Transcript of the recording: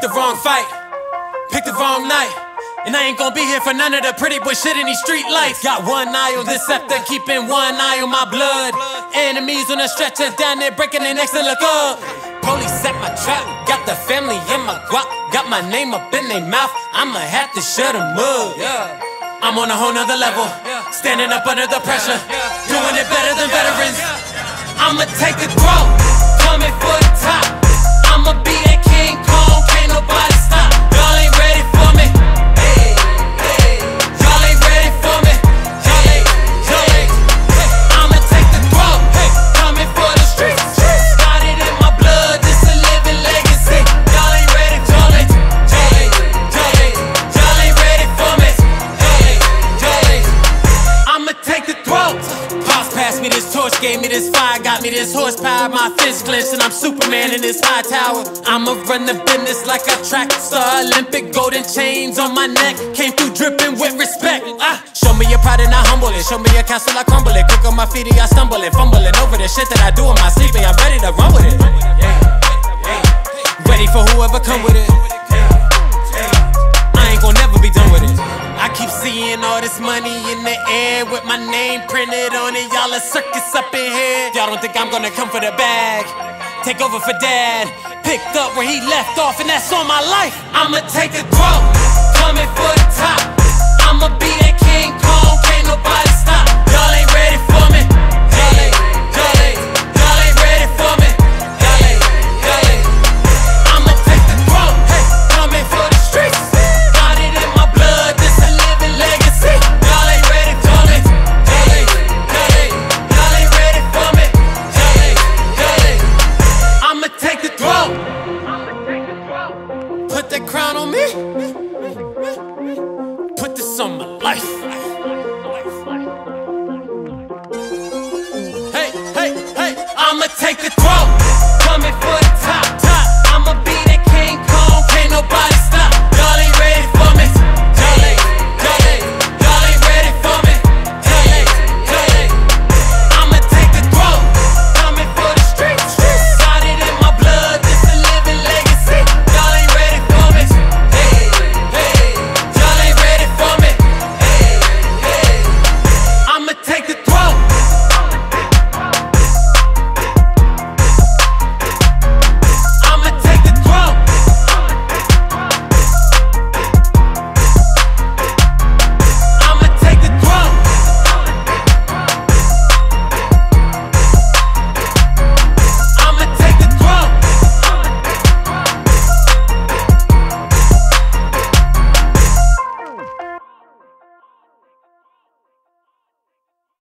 the wrong fight, picked the wrong night, and I ain't gonna be here for none of the pretty boy shit in these street lights. Got one eye on this scepter, keeping one eye on my blood. Enemies on the stretcher, down there breaking their necks to look up. Police at my trap, got the family in my guap, got my name up in their mouth, I'ma have to shut them up. I'm on a whole nother level, standing up under the pressure, doing it better than veterans. I'ma take the throw, coming for the top. I'ma be that King Kong, can't nobody stop. Y'all ain't ready for me. Hey, hey. Y'all ain't ready for me. Hey, hey. I'ma take the throw, coming for the streets. Got it in my blood, this a living legacy. Y'all ain't ready, y'all ain't, y'all ain't, y'all ain't, y'all ain't ready for me. Hey, hey. I'ma take the throw. Pops passed me this torch, gave me this fire, got me this horsepower, my fist clenched, and I'm Superman in this high tower. I'ma run the business like a track star, Olympic golden chains on my neck, came through dripping with respect. Show me your pride and I humble it, show me your castle, I crumble it. Quick on my feet and I stumble it, fumbling over the shit that I do in my sleep, and I'm ready to run with it. Ready for whoever come with it. I ain't gon' never be done with it. I keep seeing all this money in the air with my name printed on it. Y'all a circus up in here. Y'all don't think I'm gonna come for the bag, take over for dad, picked up where he left off, and that's on my life. I'ma take the throw, coming for the top. I'ma be that King Kong, can't nobody stop. Y'all ain't ready for me. Y'all ain't, y'all ain't, y'all ain't ready for me. Y'all ain't, y'all ain't. I'ma take the throw, coming for the streets. Got it in my blood, this a living legacy. Y'all ain't ready, y'all ain't, y'all ain't, y'all ain't, y'all ain't ready for me. Y'all ain't, y'all ain't. I'ma take the throw. Put that crown on me. Put this on my life. Hey, hey, hey. I'ma take the throw, coming for